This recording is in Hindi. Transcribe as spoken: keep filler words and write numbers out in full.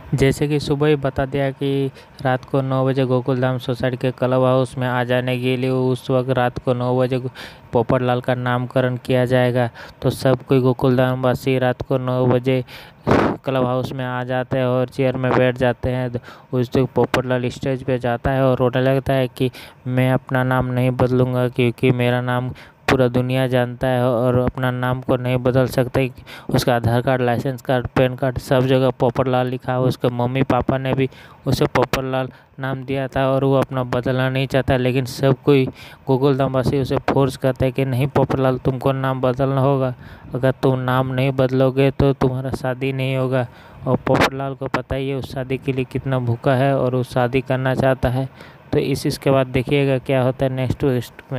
जैसे कि सुबह ही बता दिया कि रात को नौ बजे गोकुलधाम सोसाइटी के क्लब हाउस में आ जाने के लिए, उस वक्त रात को नौ बजे पोपटलाल का नामकरण किया जाएगा। तो सब कोई गोकुलधाम वासी रात को नौ बजे क्लब हाउस में आ जाते हैं और चेयर में बैठ जाते हैं। तो उस दिन पोपटलाल स्टेज पे जाता है और रोने लगता है कि मैं अपना नाम नहीं बदलूंगा, क्योंकि मेरा नाम पूरा दुनिया जानता है और अपना नाम को नहीं बदल सकते। उसका Aadhaar card, license card, PAN card सब जगह पोपटलाल लिखा है। उसके मम्मी पापा ने भी उसे पोपटलाल नाम दिया था और वो अपना बदलना नहीं चाहता, लेकिन सब कोई गोकुलधाम वासी उसे फोर्स करता है कि नहीं पोपटलाल, तुमको नाम बदलना होगा। अगर तुम नाम नहीं बदलोगे तो तुम्हारा शादी नहीं होगा। और पोपटलाल को पता ही है उस शादी के लिए कितना भूखा है और वो शादी करना चाहता है। तो इस इसके बाद देखिएगा क्या होता है नेक्स्ट ट्विस्ट में।